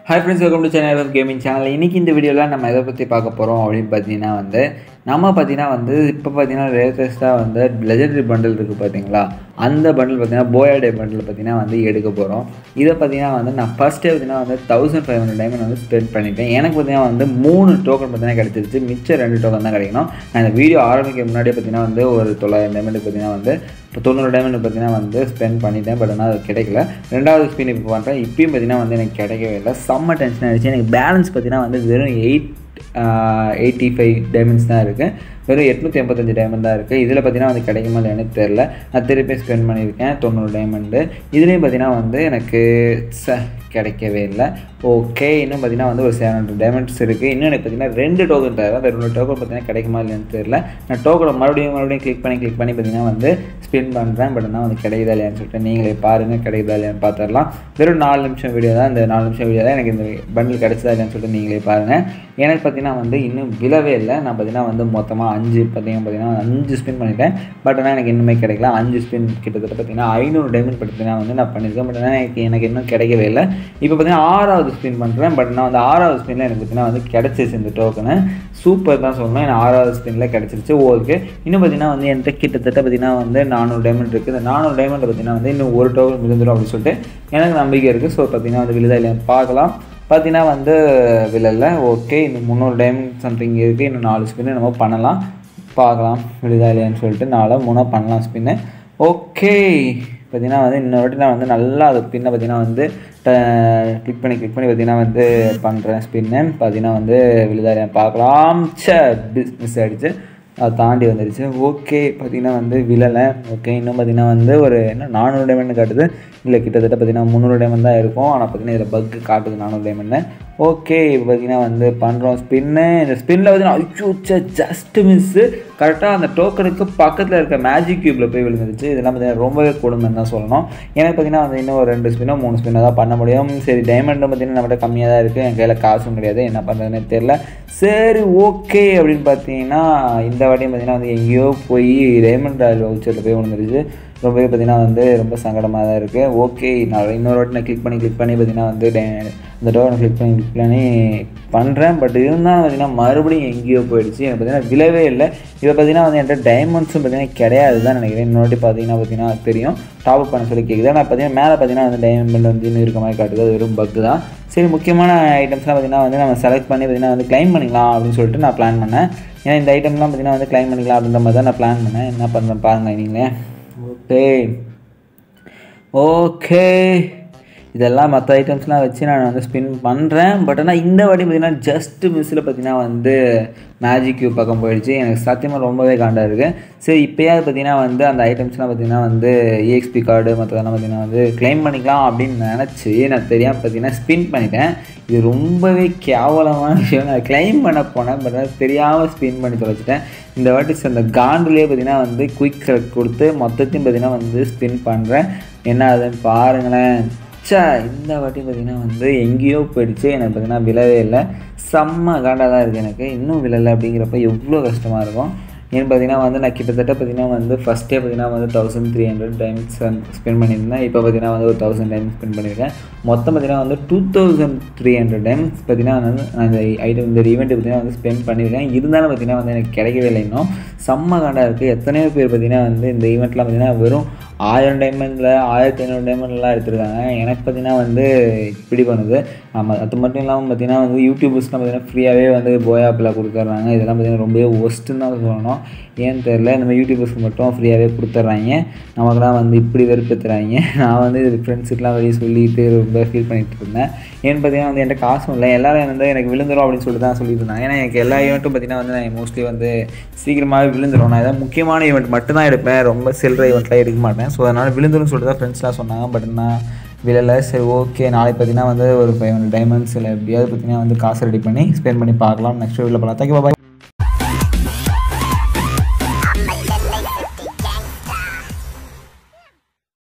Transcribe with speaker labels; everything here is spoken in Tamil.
Speaker 1: Hi friends, welcome to channel of gaming channel. இன்னைக்கு இந்த வீடியோல நம்ம எதை பத்தி பார்க்க போறோம் அப்படினு பாத்தீங்கன்னா நம்ம பாத்தீங்கன்னா இப்ப பாத்தீங்கன்னா லேட்டஸ்டா legendary bundle இருக்கு பாத்தீங்களா அந்த bundle பாத்தீங்கன்னா Booyah Day bundle பாத்தீங்கன்னா எடுக்க போறோம். இத பாத்தீங்கன்னா நான் first டே பாத்தீங்கன்னா 1500 diamond ஸ்பெண்ட் பண்ணிட்டேன். எனக்கு பாத்தீங்கன்னா 3 டோக்கன் பாத்தீங்கன்னா கிடைச்சிருச்சு. மிச்ச 2 டோக்கன் தான் கிடைக்கணும். நான் இந்த வீடியோ ஆரம்பிக்க முன்னாடி பாத்தீங்கன்னா ஒரு 900 diamond பாத்தீங்கன்னா இப்போ 90 diamond பாத்தீங்கன்னா ஸ்பெண்ட் பண்ணிட்டேன். பட் ஆனா அது கிடைக்கல. ரெண்டாவது ஸ்பின் இப்போ பண்றேன். இப்பயும் பாத்தீங்கன்னா எனக்கு கிடைக்கவே இல்ல. செம்ம டென்ஷன் ஆயிடுச்சு. எனக்கு பேலன்ஸ் பாத்தீங்கன்னா வெறும் 85 diamonds தான் இருக்கு. வெறும் 885 diamond தான் இருக்கு. இதுல பாத்தீங்கன்னா கிடைக்குமா இல்லையானே தெரியல. நான் திருப்பி ஸ்பெண்ட் பண்ணிருக்கேன் 90 diamond. இதுலயும் பாத்தீங்கன்னா எனக்கு கிடைக்கவே இல்ல. ஓகே, இன்னும் பாத்தீங்கன்னா ஒரு 700 diamonds இருக்கு. இன்னும் எனக்கு பாத்தீங்கன்னா 2 டோக்கன் தேவை. அந்த 2 டோக்கன் பாத்தீங்கன்னா கிடைக்குமா இல்லையானே தெரியல. நான் டோக்கனை மறுபடியும் கிளிக் பண்ணி பாத்தீங்கன்னா ஸ்பின் பண்றேன். பட் ஆனா கிடைக்குதா இல்லையான்னு சொல்லிட்டு நீங்களே பாருங்க. கிடைக்குதா இல்லையான்னு பார்த்துடலாம். வெறும் 4 நிமிஷம் வீடியோ தான். இந்த 4 நிமிஷம் வீடியோல எனக்கு இந்த பண்டில் கிடைச்சதா இல்லையான்னு சொல்லிட்டு நீங்களே பாருங்க. எனக்கு பாத்தீங்கன்னா இன்னும் விழவே இல்லை. நான் பாத்தீங்கன்னா மொத்தமா 5 பாத்தீங்கன்னா 5 ஸ்பின் பண்ணிட்டேன். பட் ஆனா எனக்கு இன்னுமே கிடைக்கல. 5 ஸ்பின் கிட்டத்தட்ட பாத்தீங்கன்னா 500 diamond பாத்தீங்கன்னா நான் பண்ணிருக்கேன். பட் ஆனா எனக்கு இன்னும் கிடைக்கவே இல்லை. இப்போ பாத்தீங்கன்னா 6வது ஸ்பின் பண்றேன். பட் நான் 6வது ஸ்பின்ல எனக்கு பாத்தீங்கன்னா கிடைச்சிருச்சு இந்த டோக்கன். சூப்பர் தான் சொல்லணும். எனக்கு 6வது ஸ்பின்ல கிடைச்சிருச்சு. ஓகே, இன்னும் பாத்தீங்கன்னா என்கிட்ட கிட்டத்தட்ட பாத்தீங்கன்னா 400 diamond இருக்கு. இந்த 400 diamond பாத்தீங்கன்னா இன்னும் ஒரு டோக்கன் விழுந்துரும் அப்படின்னு சொல்லிட்டு எனக்கு நம்பிக்கை இருக்கு. ஸோ பாத்தீங்கன்னா விழுதா இல்லையான்னு பார்க்கலாம். பார்த்தீங்கன்னா விழல. ஓகே, இன்னும் 300 diamond சம்திங் இருக்குது. இன்னும் 4 ஸ்பின்னு நம்ம பண்ணலாம். பார்க்கலாம் விழுதா இல்லையான்னு சொல்லிட்டு 4 பண்ணலாம் ஸ்பின்னு. ஓகே, பார்த்தீங்கன்னா இன்னொரு வாட்டி நான் நல்லா அது பின்னை பார்த்தீங்கன்னா கிளிக் பண்ணி பார்த்தீங்கன்னா பண்ணுறேன் ஸ்பின்னு. பார்த்தீங்கன்னா விழுதா இல்லையான்னு பார்க்கலாம். மிஸ் ஆகிடுச்சு. அதை தாண்டி வந்துடுச்சு. ஓகே, பார்த்தீங்கன்னா விழலை. ஓகே, இன்னும் பார்த்தீங்கன்னா ஒரு 400 diamond காட்டுது. இல்லை, கிட்டத்தட்ட பார்த்தீங்கன்னா 300 diamond தான் இருக்கும். ஆனால் பார்த்தீங்கன்னா இதில் பக்கு காட்டுது 400 diamond. ஓகே, இப்போ பார்த்தீங்கன்னா பண்ணுறோம் ஸ்பின்னு. இந்த ஸ்பின்னில் பார்த்தீங்கன்னா ஜஸ்ட் மிஸ்ஸு. கரெக்டாக அந்த டோக்கனுக்கு பக்கத்தில் இருக்க மேஜிக் க்யூப்பில் போய் விழுந்துருச்சு. இதெல்லாம் பார்த்தீங்கன்னா ரொம்பவே கொடுமைன்னு தான் சொல்லணும். எனக்கு பார்த்தீங்கன்னா இன்னும் ஒரு 2 ஸ்பின்னோ 3 ஸ்பின்னோ தான் பண்ண முடியும். சரி, டைமண்டும் பார்த்தீங்கன்னா நம்மகிட்ட கம்மியாக தான் இருக்குது. என் கையில் காசும் கிடையாது. என்ன பண்ணுறதுன்னு தெரியல. சரி, ஓகே அப்படின்னு பார்த்தீங்கன்னா இந்த வாட்டியும் பார்த்தீங்கன்னா எங்கேயோ போய் டைமண்ட் ராயல் வவுச்சரில் போய் விழுந்துருச்சு. ரொம்பவே பார்த்தீங்கன்னா ரொம்ப சங்கடமாக தான் இருக்குது. ஓகே, நான் இன்னொரு வாட்டி நான் கிளிக் பண்ணி பார்த்தீங்கன்னா அந்த டோரை கிளிக் பண்ணி பண்ணுறேன். பட் இருந்தாலும் பார்த்தீங்கன்னா மறுபடியும் எங்கேயோ போயிடுச்சு. எனக்கு பார்த்தீங்கன்னா விழவே இல்லை. இப்போ பார்த்தீங்கன்னா என்கிட்ட டைமண்ட்ஸும் பார்த்தீங்கன்னா கிடையாது தான் நினைக்கிறேன். இன்னொரு வாட்டி பார்த்தீங்கன்னா தெரியும் டாப் அப் பண்ண சொல்லி கேட்குது. ஆனால் பார்த்தீங்கன்னா மேலே பார்த்தீங்கன்னா டைமண்ட் இன்னும் இருக்க மாதிரி காட்டுது. அது வெறும் பக்கு தான். சரி, முக்கியமான ஐட்டம்ஸ்லாம் பார்த்தீங்கன்னா நம்ம செலக்ட் பண்ணி பார்த்தீங்கன்னா கிளைம் பண்ணிக்கலாம் அப்படின்னு சொல்லிட்டு நான் பிளான் பண்ணேன். ஏன்னா இந்த ஐட்டம்லாம் பார்த்தீங்கன்னா கிளைம் பண்ணிக்கலாம் அப்படின்ற மாதிரி தான் நான் பிளான் பண்ணேன். என்ன பண்ணுறேன் பாருங்கள் நீங்களே. ஓகே, இதெல்லாம் மற்ற ஐட்டம்ஸ்லாம் வச்சு நான் ஸ்பின் பண்ணுறேன். பட் ஆனால் இந்த வாட்டி பார்த்தீங்கன்னா ஜஸ்ட் மிஸ்ஸில் பார்த்தீங்கன்னா மேஜிக் கியூப் பக்கம் போயிடுச்சு. எனக்கு சத்தியமாக ரொம்பவே காண்டாக இருக்குது. சரி, இப்போயாவது பார்த்தீங்கன்னா அந்த ஐட்டம்ஸ்லாம் பார்த்தீங்கன்னா EXP கார்டு மற்றதெல்லாம் பார்த்தீங்கன்னா கிளைம் பண்ணிக்கலாம் அப்படின்னு நினச்சி நான் தெரியாமல் பார்த்தீங்கன்னா ஸ்பின் பண்ணிட்டேன். இது ரொம்பவே கேவலமான விஷயம். நான் கிளைம் பண்ண போனேன். பட் தெரியாமல் ஸ்பின் பண்ணி தொலைச்சிட்டேன். இந்த வாட்டி அந்த காண்டுலேயே பார்த்தீங்கன்னா குயிக் செலக்ட் கொடுத்து மொத்தத்தையும் பார்த்தீங்கன்னா ஸ்பின் பண்ணுறேன். என்ன ஆகுதுன்னு பாருங்களேன். இந்த வாட்டி பார்த்தீங்கன்னா எங்கேயோ போயிடுச்சு. எனக்கு பார்த்தீங்கன்னா விழவே இல்லை. செம்ம காண்டாக தான் இருக்குது. எனக்கு இன்னும் விழலை அப்படிங்கிறப்ப எவ்வளோ கஷ்டமாக இருக்கும். ஏன்னு பார்த்தீங்கன்னா நான் கிட்டத்தட்ட பார்த்தீங்கன்னா ஃபஸ்ட்டே பார்த்தீங்கன்னா 1300 diamonds ஸ்பெண்ட் பண்ணியிருந்தேன். இப்போ பார்த்தீங்கன்னா ஒரு 1000 diamonds ஸ்பெண்ட் பண்ணியிருக்கேன். மொத்தம் பார்த்தீங்கன்னா 2300 diamonds பார்த்தீங்கன்னா அந்த ஐட்டம் இந்த ஈவெண்ட்டு பார்த்தீங்கன்னா ஸ்பெண்ட் பண்ணியிருக்கேன். இருந்தாலும் பார்த்தீங்கன்னா எனக்கு கிடைக்கவே இல்லை. இன்னும் செம்ம காண்டாக இருக்குது. எத்தனையோ பேர் பார்த்தீங்கன்னா இந்த ஈவெண்ட்லாம் பார்த்தீங்கன்னா வெறும் 1000 diamondல 1500 diamondலாம் எடுத்துருக்காங்க. எனக்கு பார்த்தீங்கன்னா இப்படி பண்ணுது. ஆமாம், அது மட்டும் இல்லாமல் பார்த்தீங்கன்னா யூடியூபர்ஸ்லாம் பார்த்தீங்கன்னா ஃப்ரீயாகவே Booyah ஆப்பில் கொடுத்துட்றாங்க. இதெல்லாம் பார்த்தீங்கன்னா ரொம்பவே ஒஸ்ட்டுன்னு தான் சொல்லணும். ஏன்னு தெரியல, இந்த மாதிரி யூடியூபர்ஸ்க்கு மட்டும் ஃப்ரீயாகவே கொடுத்துட்றாங்க. நமக்குலாம் இப்படி வெறுப்பேற்றுறாங்க. நான் இது ஃப்ரெண்ட்ஸுக்கெலாம் வெளியே சொல்லிட்டு ரொம்ப ஃபீல் பண்ணிகிட்டு இருந்தேன். ஏன்னு பார்த்தீங்கன்னா என்கிட்ட காசும் இல்லை. எல்லோரும் எனக்கு விழுந்துடும் அப்படின்னு சொல்லிட்டு தான் சொல்லிட்டு இருந்தாங்க. ஏன்னா எனக்கு எல்லா ஈவெண்ட்டும் பார்த்தீங்கன்னா நான் மோஸ்ட்லி சீக்கிரமாகவே விழுந்துடும். நான் ஏதாவது முக்கியமான ஈவெண்ட் மட்டும் தான் எடுப்பேன். ரொம்ப சில்லற ஈவெண்ட்லாம் எடுக்க மாட்டேன். ஸோ அதனால் விழுந்துடும் சொல்லிட்டு தான் ஃப்ரெண்ட்ஸ்லாம் சொன்னாங்க. பட் நான் விழலை. சரி, ஓகே, நாளைக்கு பார்த்தீங்கன்னா ஒரு 500 diamonds இல்லை எப்படியாவது பார்த்தீங்கன்னா காசு ரெடி பண்ணி ஸ்பெண்ட் பண்ணி பார்க்கலாம். நெக்ஸ்ட் வீடியோவில் பார்க்கலாம். தேங்க்யூ, பாய்.